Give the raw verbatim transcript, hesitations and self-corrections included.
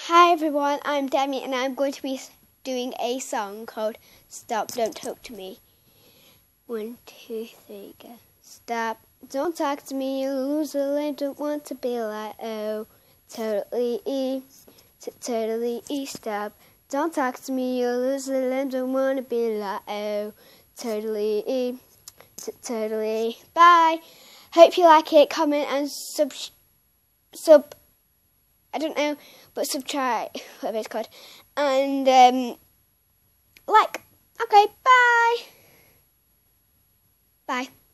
Hi everyone, I'm Demi and I'm going to be doing a song called Stop, Don't Talk to Me. One, two, three, go. Stop, don't talk to me, you lose the lane, don't want to be like, oh, totally E, totally E, stop. Don't talk to me, you lose the lane, don't want to be like, oh, totally E, totally. Bye. Hope you like it, comment and sub, sub, I don't know, but subscribe, whatever it's called, and um, like. Okay, bye. Bye.